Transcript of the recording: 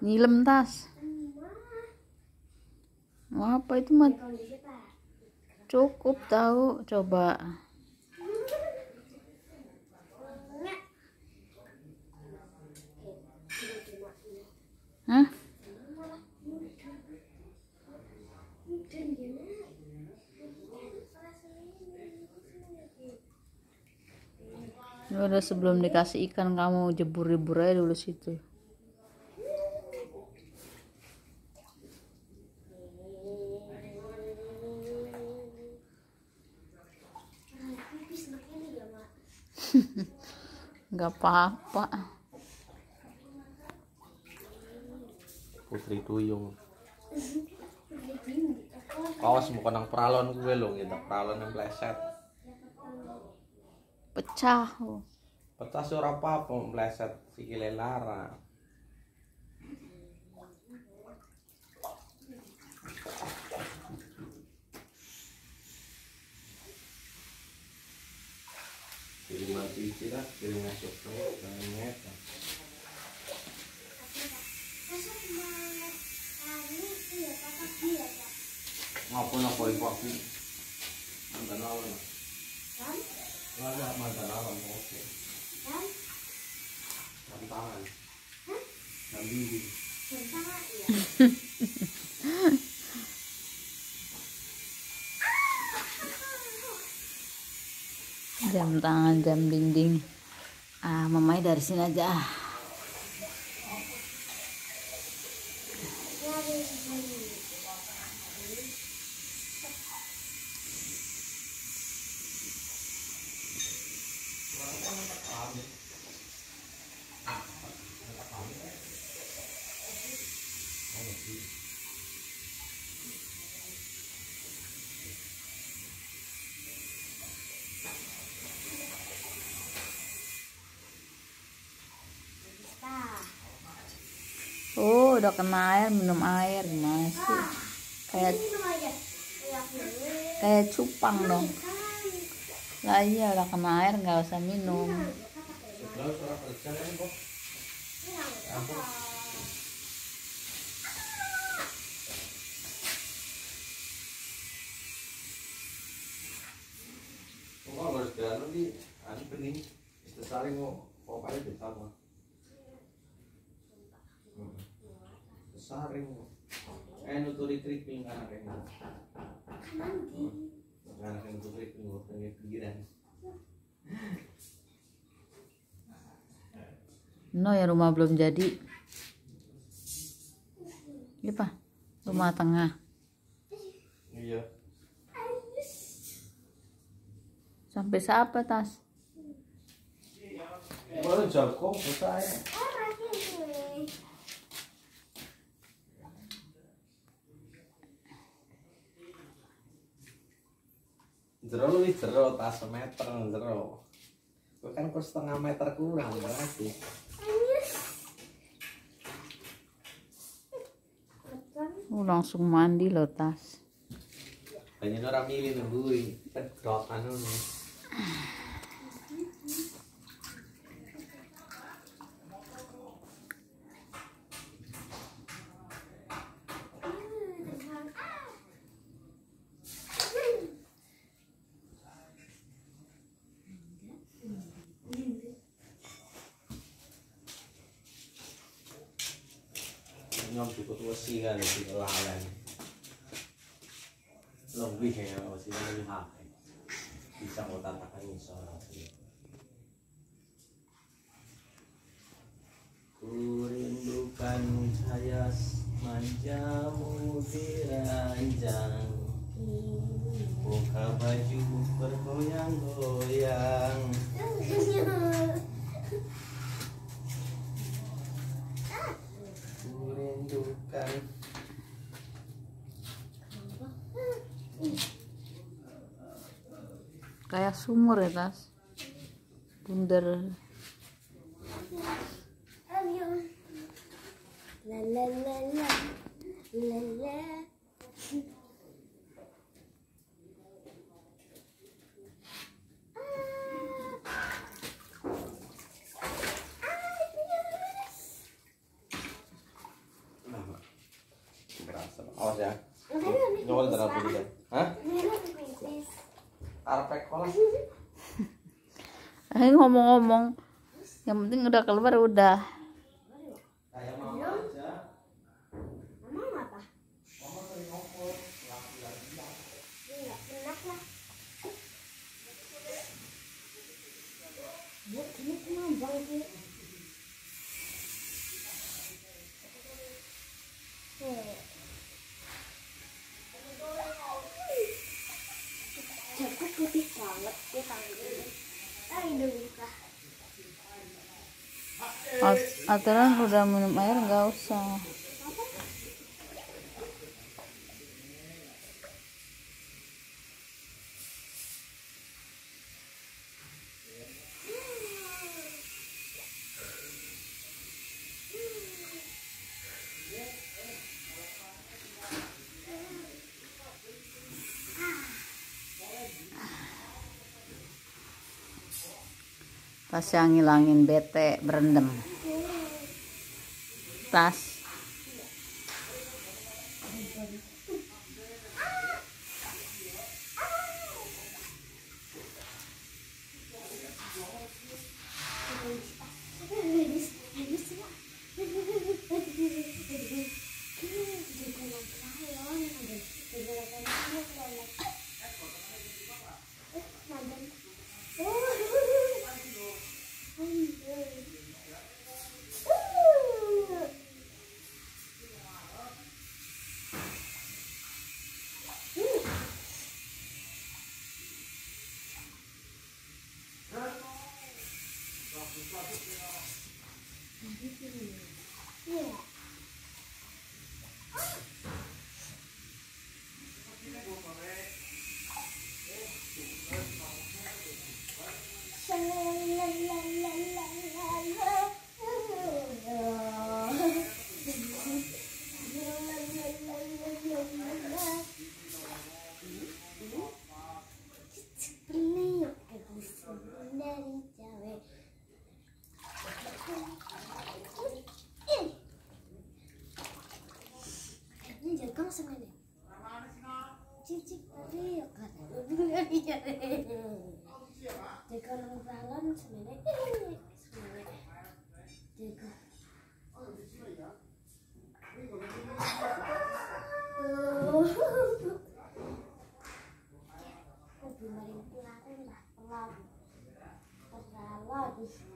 Nyilem tas. Mau apa itu mah? Cukup tahu, coba. Hah? Udah sebelum dikasih ikan kamu jebur-jebur aja dulu situ. Nggak apa-apa. Putri Tuyung. Awas bukan nang pralon gue lo gitu, pralon yang pleset. Pecah. Pecah ora apa-apa meleset sikile lara. Jadi mati istirahat, jadi masuk banget. Ngapa ibu aku? Mantan awan. Ada mantan awan oke. Tantangan. Nabi. Jam tangan, jam dinding. Mamanya dari sini aja. Oh, udah kena air, minum air masih kayak cupang dong. Lah iya, udah kena air nggak usah minum. Harus jalan di anu bening, saling mau kali bersama. Saring, nuturi tripping kan ada. Anak yang nuturi tripping waktunya pikiran. No ya, rumah belum jadi. Iya Pak, rumah tengah. Iya. Sampai siapa tas? Baru jago saya. Jero lu jero tas semeter jero. Gue kan kok setengah meter kurang berarti. Langsung mandi loh tas. Banyak orang milih nungguin pedot anu nih. Nyom cukup wesi kan di lalan. Lebih ya wesi lebih hak. Bisa mau tatakan insyaallah. Kurindukan cahaya manjamu di ranjang. Buka baju bergoyang-goyang. Kurindukan. Kayak sumur ya tas. Bundar. La la la la la la. Awas ya. Makanya Nyokol ntar aku gitu. Hah? pipis. Karpet kolah. Ngomong-ngomong, yang penting udah keluar udah. Kayak mama aja. Mama apa? Mama sering ngomong. Laki-laki. Enggak enak lah. Ya, ini kenapa sih? Jago putih banget dia tangannya. Aduh, kah. Aturan udah minum air nggak usah. Tas yang ngilangin bete berendam. Tas. Cicik tadi ya kan. Jaga lebaran sebenarnya. Jaga. Aku belum ada yang pulang lah. Terlalu.